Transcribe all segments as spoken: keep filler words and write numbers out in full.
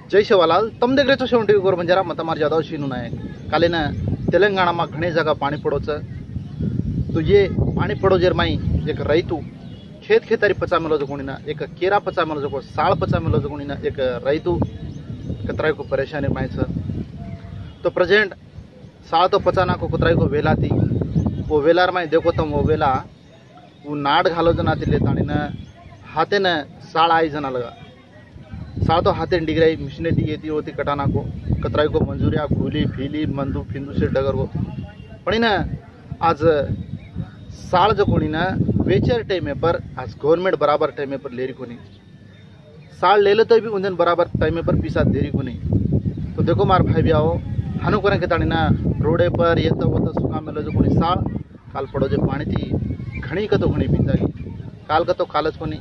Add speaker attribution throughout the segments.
Speaker 1: जय शिवालाल तम देख रहे सेवन टीवी गोर बंजारा मत मार जादव शीनू नायक कालीन तेलंगाणा में घने जगह पानी पड़ोच तो ये पानी पड़ो जेर माई एक रैतु खेत खेतारी पचा मिलो जो गुणीना एक केरा पचा मिलो जो साल पचा मिलो जो गुणीना एक रैतु कतराई को परेशानी माई छ तो प्रेजेंट साल तो पचाना को कतराई को वेला थी वो वेलार माई देखो तम वो वेला वो नाड़ घालो जना तिले ताणी न हाथे न साल आई जना लगा साल तो हाथे डिग्राई मिशनेटी येती होती कटाना को कतराई को मंजूरिया फूली फीली मंदू फिंदू से डगर को पण ना आज साल जो कोणी ना वेचर टाइम पर आज गवर्नमेंट बराबर टाइम पर लेरी कोनी साल ले ले तो भी उन बराबर टाइम पर पीसा देरी को नहीं तो देखो मार भाई भी आओ हनु करें के ताणी ना रोडे पर ये तो वो तो सुखा मिलो जो कोणी साल काल पड़ो जो पानी थी घनी का तो घनी पीता काल का तो कालच को नहीं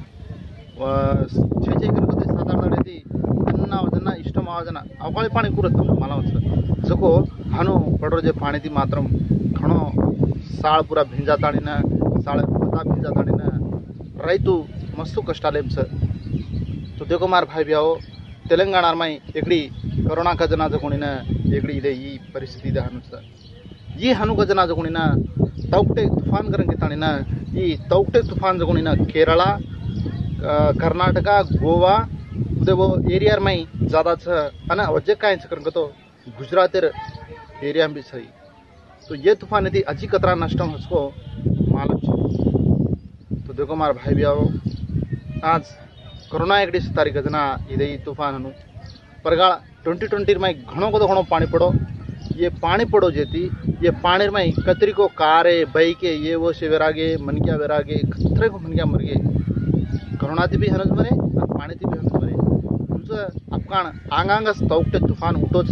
Speaker 1: छे छे कर तो सात आठ दडे थी अन्ना वजना इष्ट मावजना अवकाळी पाणी कुरत मला वच जको हनु पड़ो जो पानी थी मात्रम घणो साल पूरा भिंजा ताणी ना साल पता भिंजा ताणी ना रैतु मस्तु कष्टालेम छ तो देखो मार भाई भी आओ तेलंगाणा में एकड़ी कोरोना गजना जो कोणी ना एकड़ी इदे ई परिस्थिति दा हनु छ ये हनु गजना जो कोणी ना तौकटे तूफान करंगे ताणी ना ई तौकटे तूफान जो कोणी ना केरला कर्नाटका गोवा उदे वो एरिया में ज़्यादा छ अना वजह काय छ करंगे तो गुजरातेर एरिया में भी सही तो ये तूफान यदि अजी कतरा नष्टम उसको मालूम छ तो देखो मार भाई भी आओ आज कोरोना एकड़ी तारीख जना इदे तूफान हनु परगाळ ट्वेंटी ट्वेंटी में घणो को तो घणो पानी पड़ो ये पानी पड़ो जेती ये पानी में कतरी को कारे बाइके ये वो से वेरागे मनक्या वेरागे खतरे को मनक्या मर गए कोरोना थी भी हनस मरे और पानी थी भी हनस मरे तुमचं अफगाण आंगांगस तौकटे तूफान उठोच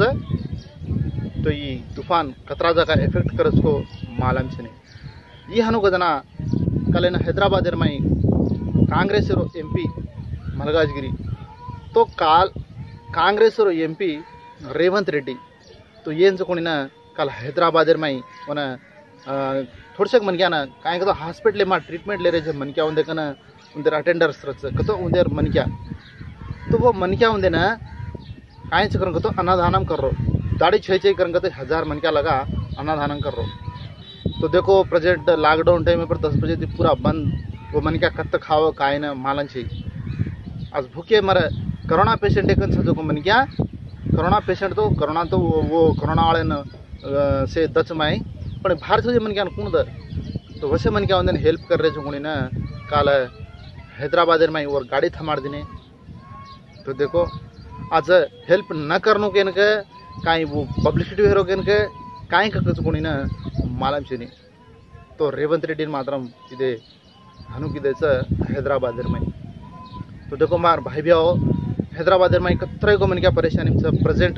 Speaker 1: तो ये तूफान कतरा जगह इफेक्ट करस को मालूम से नहीं ये हनु गजना कल ना हैदराबाद में कांग्रेस एमपी मलगाजगिरी तो काल कांग्रेस एमपी रेवंत रेड्डी तो ये कोणी ना काल हैदराबाद में उन्हें थोड़से मन क्या ना काय तो हॉस्पिटल में ट्रीटमेंट ले रहे मन क्या उन्दे कना उन्दर अटेंडर्स रच कतो उन्दर मन क्या तो वो मन क्या उन्दे ना काय करन कतो अन्नदानम कर रो दाढ़ी छे छे करन कतो हजार मन क्या लगा अन्नदानम कर रो तो देखो प्रेजेंट लॉकडाउन टाइम पर दस बजे पूरा बंद वो मन क्या कत्त खाओ काय ना मालन छे आज भूखे मरे कोरोना पेशेंट एक जो मन क्या कोरोना पेशेंट तो कोरोना तो वो, वो कोरोना वाले न से दच माई पण भारत से मन क्या कौन दर तो वैसे मन क्या उन्हें हेल्प कर रहे जो कोणी ना काल हैदराबाद में और गाड़ी थमाड़ दिने तो देखो आज हेल्प न करनो के इनके काई वो पब्लिसिटी हेरो के इनके काई का कोणी ना मालूम से नहीं तो रेवंत रेड्डी मात्रम इदे हनु किदे हैदराबाद में तो देखो मार भाई भी आओ हैदराबाद में कतरे को मन क्या परेशानी प्रेजेंट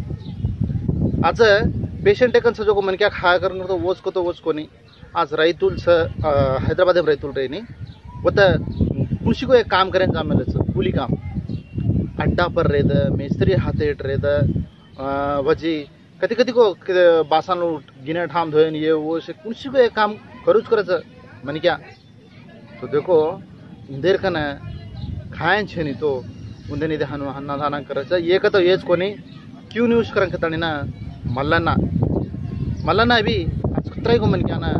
Speaker 1: आज पेशेंट एक जो को मन क्या खा कर तो वोच को तो वोच को नहीं आज रैतुल स हैदराबाद में रैतुल रही नहीं वो तो कृषि को एक काम करें जा मिले कूली काम अड्डा पर रहे द मेस्त्री हाथे रहे द वजी कति कति को बासन गिने ठाम धोए ये वो से कृषि को एक काम करूच करे मन क्या तो देखो इंदेर का ना खाएं छे नहीं तो उन्दे निधे हनु अन्नदान करायचं एक तो येच कोणी क्यू न्यूज करंग ताणी ना मल्लना मल्लना भी आज कतराई को मन क्या ना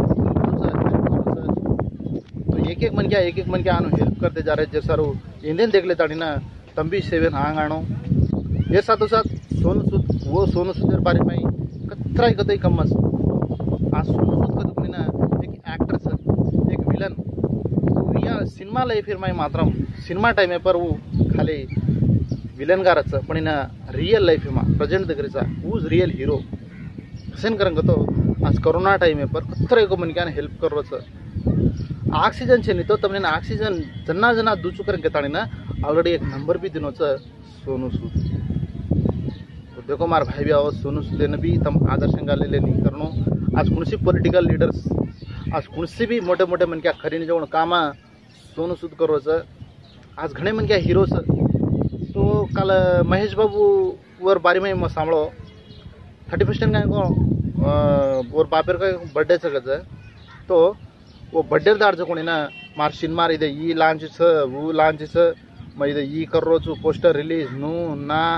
Speaker 1: तो एक एक मन क्या एक एक मन क्या आनो हेल्प करते जा रहे जे सारू इंडियन देख ले ताणी ना तंबी सेवन हांग आनो ये साथो साथ सोनू सूद वो सोनू सूद बारे में कतराई कतई कमस आज सोनू सूद का दुखनी ना एक एक्टर सर एक विलन या सिनेमा लाइफ फिर में मात्रम सिनेमा टाइम पर वो खाली विलन गारच पण ना रियल लाइफ में प्रेजेंट दगरीचा वूज रियल हीरो कसेन करंग तो आज कोरोना टाइम पर कतरे को मन क्या हेल्प कर ऑक्सीजन छे नहीं तो तमने ऑक्सीजन जना जना दूचू करंग ताणी ना ऑलरेडी एक नंबर भी दिनोच सोनू सूद तो देखो मार भाई भी आओ सोनू सूद ने भी तम आदर्शंगा ले लेनी करनो आज कुणसी पॉलिटिकल लीडर्स आज कुणसी भी मोटे मोटे मन क्या खरीने जवण काम सोनू सूद करोच आज घणे मन क्या हीरोज तो काल महेश बाबू वर बारी में सांभळो थर्टी फर्स्ट काय को और बापेर का बर्थडे सगळच तो वो बर्थडे दाडच कोणी ना मार सिनेमा इदे ई लांच छ वो लांच छ मैं इदे ई कर रो छु पोस्टर रिलीज नु ना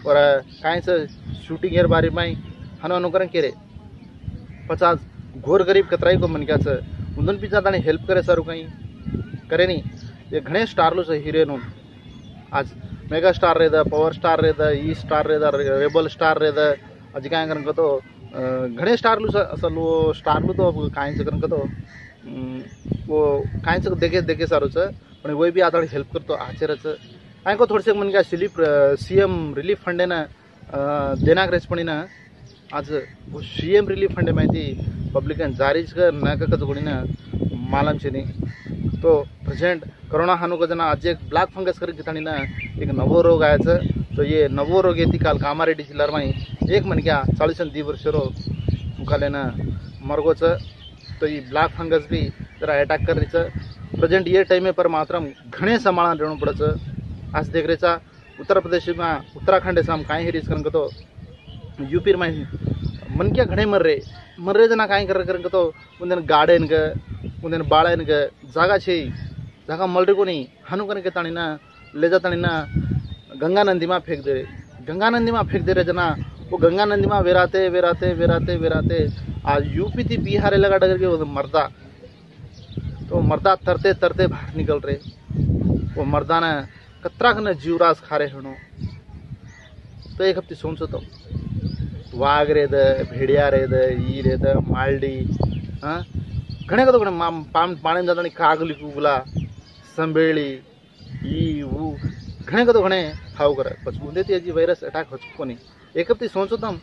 Speaker 1: और कांच शूटिंग एर बारी में हनो अनुकरण केरे पचास घोर गरीब कतराई को मन क्या उन भी ज़्यादा हेल्प करे सर कहीं करे नहीं ये घने स्टार लो से हीरोइन आज मेगा स्टार रेदा पवर स्टार रेदा ई स्टार रेदा रेबल स्टार रेदा आज काय करन तो घणे स्टार लू असल वो स्टार लू तो काय करन तो वो काय देखे देखे सारो पण वही भी आता हेल्प करतो आचरच काय को थोडसे मन क्या सिलीप सीएम रिलीफ फंड ना देना ग्रेस पण ना आज वो सीएम रिलीफ फंड माहिती पब्लिकन जारीच कर न का कोणी ना मालम छे नहीं तो प्रेजेंट कोरोना हानु को जना आज एक ब्लैक फंगस कर कितानी ना एक नवो रोग आया तो ये नवो रोग येती काल कामारेड्डी जिल्हा में एक मन क्या चालीस दी वर्ष रो मुखाले ना मरगोच तो ये ब्लैक फंगस भी जरा अटैक कर रही प्रेजेंट ये टाइम पर मात्र घणे संभाळा रहणं पड़च आज देख रहे उत्तर प्रदेश में उत्तराखंड से हम कहीं हेरीज कर तो यूपी में मन क्या घणे मर रहे मर रहे जना कहीं कर कर तो उन्हें गार्डन ग उन्हें बाड़न ग जागा छे जागा मल रही को नहीं हनु करके तानी ना ले जा तानी ना गंगा नदी में फेंक दे रहे गंगा नदी में फेंक दे रहे जना वो गंगा नदी में वेराते वेराते वेराते वेराते आज यूपी थी बिहार लगा डगर के वो मर्दा तो मर्दा तरते तरते बाहर निकल रहे वो मर्दा ने कतरा खन जीवराज खारे हणो तो एक हफ्ते सोच तो वाघ रेद भेड़िया रेद ई रेद मालडी हाँ घणे कतो घणे पाम पाणी जाता कागली कुगला संबेली ई वो घणे कतो घणे खाऊ करे पछ उंदे ती जी वायरस अटैक हो चुको नहीं एक हफ्ते सोचो तम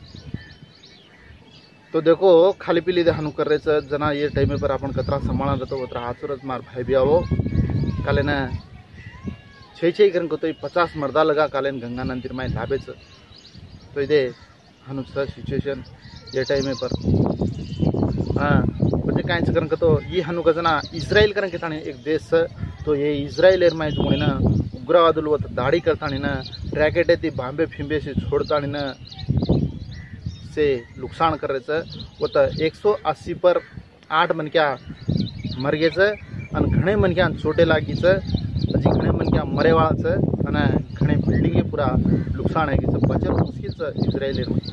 Speaker 1: तो देखो खाली पीली दे हनु कर रहे जना ये टाइम पर अपन कतरा संभाळा रहतो उतरा आचुरत मार भाई भी आवो काले ना छे छे करन को तो पचास मर्दा लगा काले गंगा नदी में लाभेच तो इदे हनु सर सिचुएशन ये टाइम पर हाँ म्हणजे काय करन तो ये हनु गजना इस्राइल करन के ताने एक देश तो ये इस्राइल एर में जो ना उग्रवादुल वत दाड़ी करतानी ना रैकेट ती बांबे फिंबे से छोड़तानी ना से नुकसान कर रहे वो तो एक सौ अस्सी पर आठ मन क्या मर गए और घणे मन क्या चोटे लागी हजी घणे मन क्या मरे वाला घणे बिल्डिंग पूरा नुकसान है कि बचल मुश्किल से इजराइल में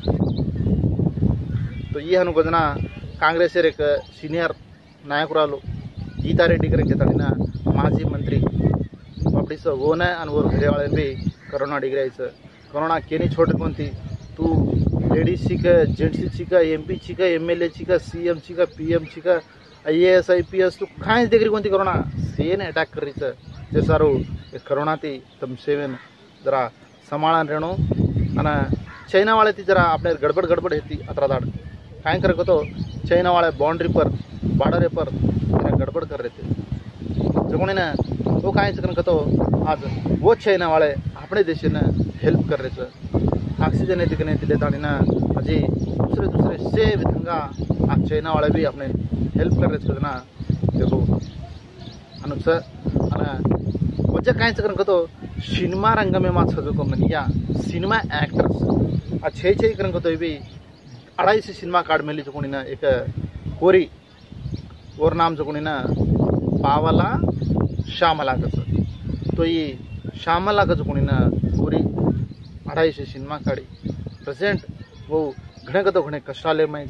Speaker 1: तो ये हनु गजना कांग्रेस एक सीनियर नायक रालो गीता रेड्डी कर ना माजी मंत्री अपनी स वो न और घरे वाले भी कोरोना डिग्राई कोरोना के नहीं छोड़ कौन थी तू लेडीज छिका जेंट्स छिका एमपी छिका एमएलए छिका सीएम छिका पीएम छिका आईएएस आईपीएस तू खाए देख रही कौन थी कोरोना सेन अटैक कर रही जे सारू कोरोना थी तम सेवन जरा संभाळा रहणो अना चाइना वाले थी जरा अपने गड़बड़ गड़बड़ हेती अतरादाड़ काय कर तो चाइना वाले बाउंड्री पर बॉर्डर पर गड़बड़ कर रहे थे जो कोणी ना वो काय कर तो आज वो चाइना वाले अपने देश ने हेल्प कर रहे थे ऑक्सीजन येते नहीं दिले तानी ना अजी दूसरे दूसरे से विधंगा आज चाइना वाले भी अपने हेल्प कर रहे थे ना देखो अनुस अना वजह काय कर तो सिनेमा रंग में मा सजको मनिया सिनेमा एक्टर्स आ छे छे कर तो भी अढ़ाई से सिनेमा कार्ड में ली जो ना एक कोरी और नाम जो ना पावला श्यामला कस तो ये श्यामला का जो ना कोरी अढ़ाई से सिनेमा काढ़ी प्रेजेंट वो घणे का तो घणे कष्टालेर में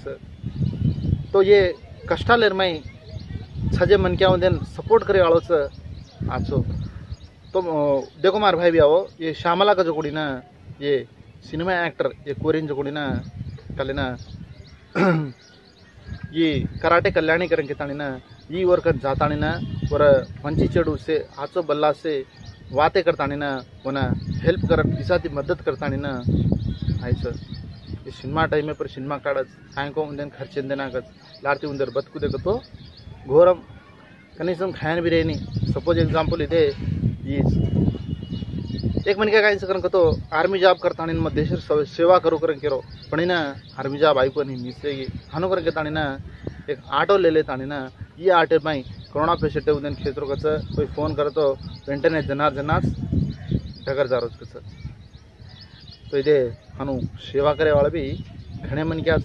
Speaker 1: तो ये कष्टालेर में छजे मन क्या उन सपोर्ट करे वालों से आजो तो देखो मार भाई भी आओ ये श्यामला का जो कोड़ी ना ये सिनेमा एक्टर ये कोरियन जो कोड़ी ना कल ना ये कराटे कल्याणी करन के तानी ना ये और कर जातानी ना और पंची चढ़ू से आचो बल्ला से वाते करतानी ना वो ना हेल्प कर दिसाती मदद करतानी ना आई सर ये सिनेमा टाइम पर सिनेमा काढ़ काय को उन खर्चे देना लारती उंदर बतकू देखो तो घोरम कनीसम खायन भी रहनी सपोज एग्जांपल इधे ये एक मन क्या कर तो आर्मी जॉब करता मत देश सेवा करो कर केरो पण ना आर्मी जॉब आई को नहीं मिसेगी हनु कर के तानी ना एक आटो ले ले तानी ना ये आटो में कोरोना पेशेंट उन क्षेत्रों का कोई फोन कर तो वेंटने जनार जनार ढगर जा रोज कस तो इधे हनु सेवा करे वाले भी घणे मन क्या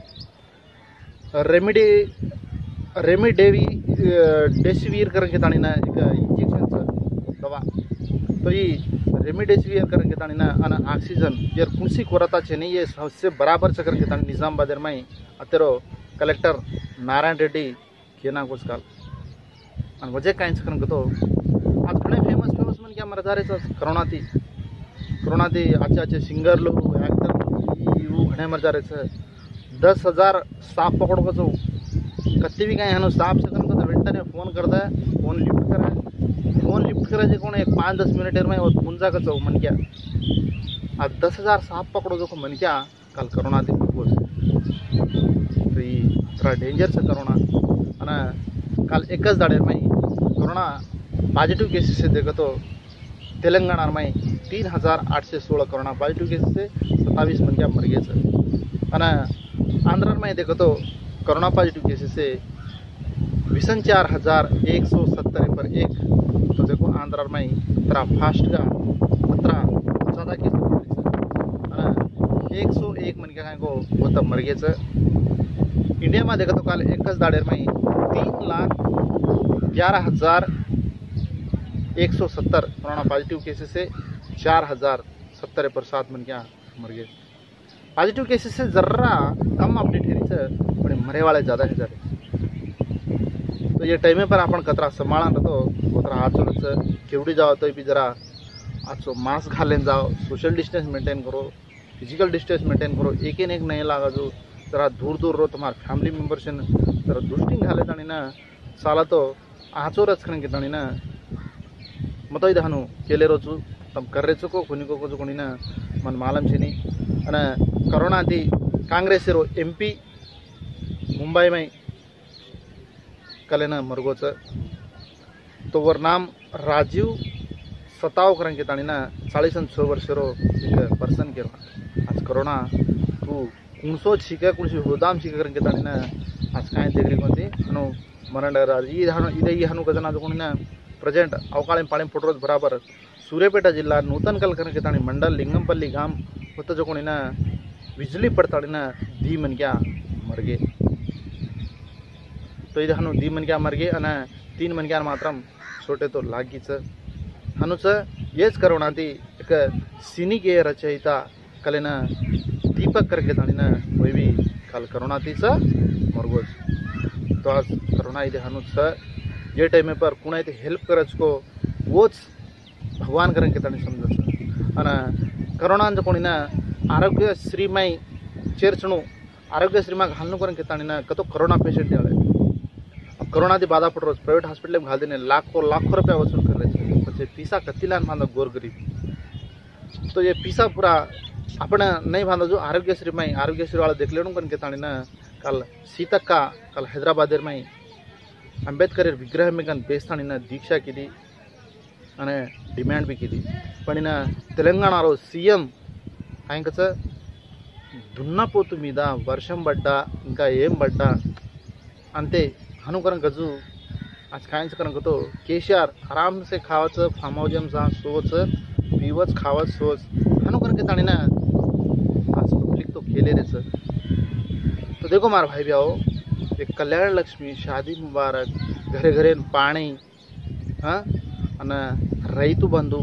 Speaker 1: रेमिडी रेमिडेवी डेसीवीर करके तानी ना एक इंजेक्शन दवा तो ये रेमडेसिविर करन के तानी ना अन ऑक्सीजन यार कुंसी कोरता छेनी ये सबसे बराबर से करन के तानी निजामाबाद में अतेरो कलेक्टर नारायण रेड्डी केना कुछ काल अन वजह काइन सकन तो आज घणे फेमस फेमस मन क्या मरदारे कोरोना थी कोरोना थी अच्छे अच्छे सिंगर लोग एक्टर घणे मरदारे दस हजार साप पकड़ो को कत्ती भी कहीं साप से कन तो वेंटने फोन करता है फोन लिफ्ट करे फोन लिफ्ट करे जे कोण एक पाँच दस मिनट में और पुंजा का चौ मन क्या आज दस हजार साप पकड़ो जो को मन क्या कल कोरोना थी मरगोस तो ये थोड़ा डेंजर से कोरोना अना कल एक दाड़े में कोरोना पॉजिटिव केसेस से देखो तो तेलंगाना में तीन हजार आठ सौ सोलह कोरोना पॉजिटिव केसेस से सत्तावीस मन क्या मर गए सर अना आंध्र में देखो तो कोरोना पॉजिटिव केसेस से विसन चार हजार एक सौ सत्तर पर एक तो देखो आंध्र में इतना फास्ट का इतना ज़्यादा केस एक सौ एक मन क्या को वो तब मर गए सर इंडिया में देखो तो कल एक दाड़े में तीन लाख ग्यारह हजार एक सौ सत्तर कोरोना पॉजिटिव केसेस से चार हजार सत्तर पर सात मन क्या मर गए पॉजिटिव केसेस से जर्रा कम अपडेट है सर पण मरे वाले ज़्यादा है जारे तो ये टाइम पर अपन कतरा संभाळा तो कतरा आचो केवड़ी जाओ तो भी जरा आचो मास्क घालेन जाओ सोशल डिस्टेंस मेंटेन करो फिजिकल डिस्टेंस मेंटेन करो एक एक नहीं लागा जो जरा दूर दूर रो तुम्हारे फैमिली मेम्बर से जरा दुष्टिंग घाले तानी ना साला तो आचो रचकन के तानी ना मत इधानु केले रोचु तम कर रे चुको कोनी को को कोनी ना मन मालम छेनी अने कोरोना थी कांग्रेस रो एमपी मुंबई में कलेना मरगोच तो वर नाम राजीव सताव करन के तानी ना चालीस छः वर्ष रो एक पर्सन के आज कोरोना तू कुणसो छिके कुणसी होदाम छिके करन के तानी ना आज काय देगरी कोंती अनु मरण राज ई हानु इदे ई हानु गजना जो कोनी ना प्रेजेंट अवकाळे पाणी फोटोज बराबर सूर्यापेट जिला नूतन कल करन के तानी मंडल लिंगमपल्ली गाम होता जो कोनी ना बिजली पड़ताड़ी ना दी मन क्या मर गए तो इधर हनु दी मन क्या मर गए अना तीन मन क्या मात्रम छोटे तो लागीच हनुच येच करोना थी एक सिनी के रचयिता कलेना दीपक करके तानी ना वही भी कल करोना थी स मरगोज तो आज करोना इधर हनुच ये टाइम पर कुणा इधर हेल्प करच को वोच भगवान करन के तानी समझ अना करोना जो कोनी ना आरोग्य श्री माई चेरचणु आरोग्य श्री माँ घालनु करन के तानी ना कतो कोरोना पेशेंट याले अब कोरोना दी बाधा पड़ रोज प्राइवेट हॉस्पिटल में घाल देने लाखों लाखों रुपया वसूल कर रहे थे बच्चे पीसा कत्तीलान बांधा गोर गरीब तो ये पीसा पूरा अपना नहीं बांधा जो आरोग्य श्री माई आरोग्य श्री वाला देख लेनु करन के तानी ना कल सीतक्का कल हैदराबाद में अंबेडकर विग्रह में कन बेस्तानी ना दीक्षा की दी अने डिमांड भी की दी पण ना तेलंगाणा रो सीएम ఆయనకచ దున్నపోతు మీద వర్షం పడ్డా ఇంకా ఏం పడ్డా అంతే हनुकरण गजू आज कायच करण तो केसीआर आराम से खावच फार्म हाउस में जा सोच पीवच खावच सोच हनुकरण के तानी ना आज पब्लिक तो खेले रे सर तो देखो मार भाई भी आओ एक कल्याण लक्ष्मी शादी मुबारक घरे घरे पानी हाँ अने रैतु बंधु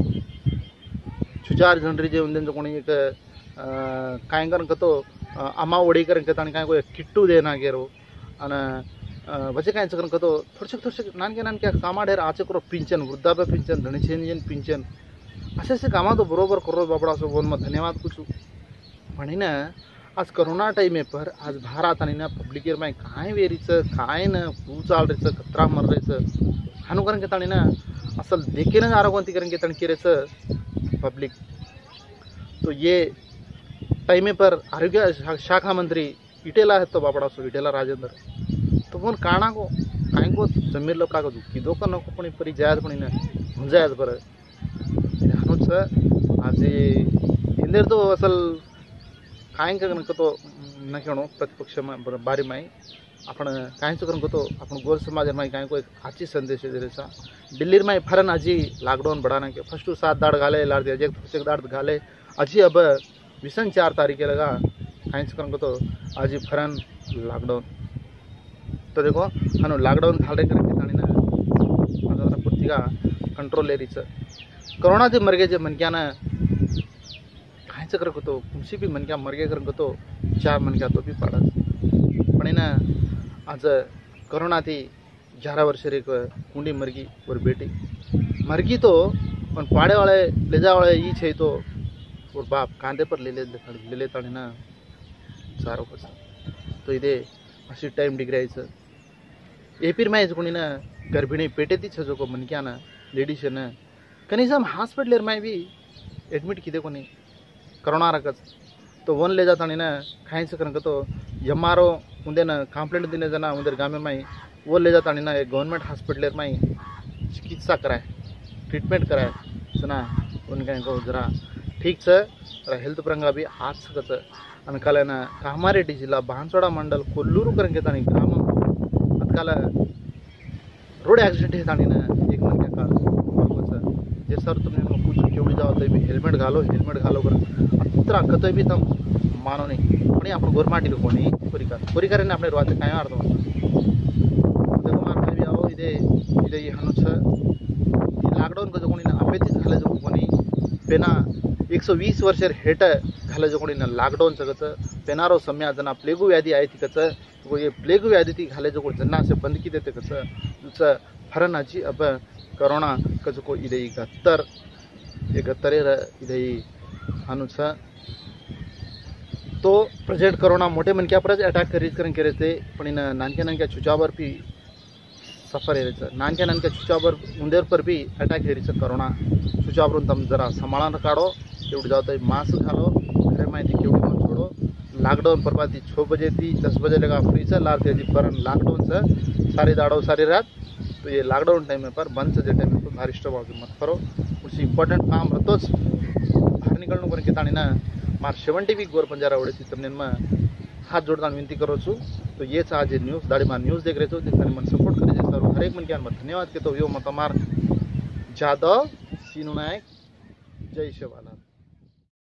Speaker 1: चुचार जनरी जे उन जो कोणी एक काय करन तो अम्मा ओडी करन के तानी काय को किट्टू देना गेरो अने वचे काय करन तो थोड़से थोड़से नानके नानके कामा ढेर आचे करो पिंचन वृद्धाप्य पिंचन धनीचेन पिंचन असे असे कामा तो बरोबर करो बाबड़ा सो बोन में धन्यवाद कुछ पण ना आज कोरोना टाइम पर आज भारत आणि ना पब्लिक में काय वेरीच काय न पू चाल रेच कतरा मर रेच हानु करन के तानी ना असल देखेन आरोग्यवंती करन के तानी केरेच पब्लिक तो ये टाइम पर आरोग्य शाखा मंत्री इटेला है तो बापड़ा सो इटेला राजेंद्र तो फोन काना को काय को जमीर लोग का दुखी दो का नको पण परी जायज पण न जायज पर हनुच आज इंदर तो असल काय करन तो न केणो प्रतिपक्ष में बारी में आपण काय करन तो आपण गोर समाज में काय को आची संदेश दे रेसा दिल्ली में फरन अजी लॉकडाउन बढ़ाना के फर्स्ट सात दाड़ घाले लाड़ दिया एक दाड़ घाले अजी अब विसन चार तारीखे लगा साइंस करन तो अजी फरन लॉकडाउन तो देखो हनु लॉकडाउन घाले करके तानी ना पूर्तिगा कंट्रोल ले रही कोरोना से मर गए जे मन क्या ना खायचं कर तो कुमशी भी मन क्या मर गए कर तो चार मन क्या तो भी पाडस पण ना आज कोरोना थी ग्यारह वर्ष रे कुंडी मरगी और बेटी मरगी तो पण पाड़े वाले ले जा वाले ये छे तो और बाप कांधे पर ले ले ले लेता ना सारो कस तो इधे अशी टाइम डिग्रायचं ए फिर मैं कोणी ना गर्भिणी पेटे छजो को मन क्या ना लेडीज ना कनीसम हॉस्पिटल में भी एडमिट किदे कोनी कोरोना रखच तो वन ले जाता ना खायचं करन तो यमारो उन्दे ना कंप्लेंट दिने जना उन्दर गामे में वो ले जाता ना एक गवर्नमेंट हॉस्पिटल में चिकित्सा कराए ट्रीटमेंट कराए सुना उनका को जरा ठीक से हेल्थ परंगा भी आज सकत अनकाल ना कामारेड्डी जिला बांसवाड़ा मंडल कोल्लूरू करन के तानी ग्राम अनकाल रोड एक्सीडेंट है तानी ना एक मन के काल जे सर तुमने पूछ केवढी जाओ तो भी हेल्मेट घालो हेल्मेट घालो कर अत्र कतोय भी तम मानो नहीं पण आपण गोरमाटी कोणी परिकार परिकार ने आपले रोते काय अर्थ देखो मार भी आओ इदे इदे हनुछ लॉकडाउन को जो कोणी ना अपेक्षित झाले जो कोणी पेना एक सौ बीस वर्ष हेट झाले जो कोणी ना लॉकडाउन सगच पेनारो सम्या जना प्लेगू व्याधी आहे ती कच वो ये प्लेगू व्याधी ती घाले जो कोणी जना से बंद की देते कच दुस फरनाची अब कोरोना कज को इदे इकहत्तर इकहत्तर इदे हनुछ तो प्रेजेंट कोरोना मोटे मन क्या पर अटैक करीत करन करे थे पण इन नानक्या नानक्या छुचावर भी सफर है नानक्या नानक्या छुचावर उंदेर पर भी अटैक है कोरोना छुचावर तम जरा संभाळन काढो एवढं जातो मास्क घालो घरे माहिती केवढी मत छोड़ो लॉकडाउन पर बाती छः बजे थी दस बजे लगा फ्री से लार थी पर लॉकडाउन से सारी दाड़ो सारी रात तो ये लॉकडाउन टाइम पर बंद से टाइम पर भारी स्टॉप मत करो उसी इंपॉर्टेंट काम रहतोच बाहर निकलने पर के ताणी ना मार सेवंटी वीक गोर पंजारा ओडे तमने में हाथ जोड़ता विनती करो छू तो ये आज न्यूज़ दाड़ी मार न्यूज़ देख रहे हो देखने मन सपोर्ट करे सर हर एक मन के धन्यवाद के तो यो मत मार जादव सीनू नायक जय शिवालाल।